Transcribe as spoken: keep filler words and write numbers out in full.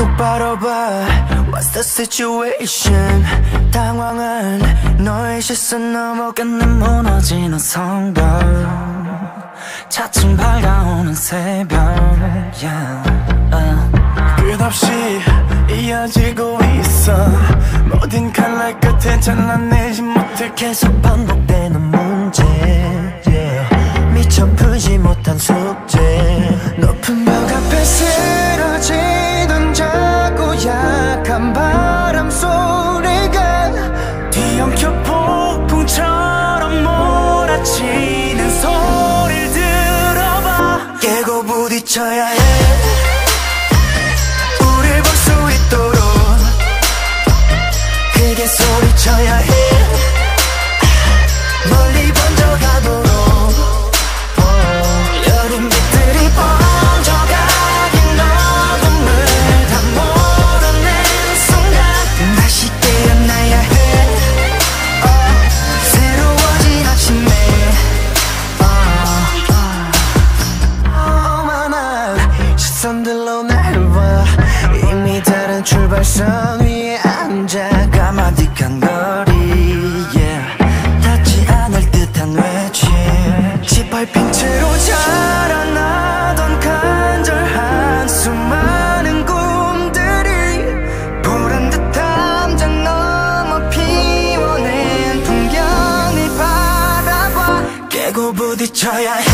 똑바로 봐 What's the situation 당황한 너의 시선 넘어가는 무너지는 성벽 차츰 밝아오는 새벽 yeah. uh. 끝없이 이어지고 있어 모든 칼날 끝에 잘라내지 못해 계속 반복되는 문제 yeah. 미처 풀지 못한 숙제 높은 벽 앞에 쓰러지던 작고 약한 바람 소리가 뒤엉켜 폭풍처럼 몰아치는 소리를 들어봐 깨고 부딪혀야 해 우릴 볼 수 있도록 크게 소리쳐야 해 멀리 번져가도록 여린 빛들이 번져가긴 어둠을 다 몰아낸 순간 다시 깨어나야 해 uh, 새로워진 아침에 오만한 시선들로 날 봐 이미 다른 출발선 위에 앉아 까마득한 거리 yeah. 닿지 않을 듯한 외침 짓밟힌 채로 자라나던 간절한 수많은 꿈들이 보란 듯한 잠 넘어 피워낸 풍경을 바라봐 깨고 부딪혀야 해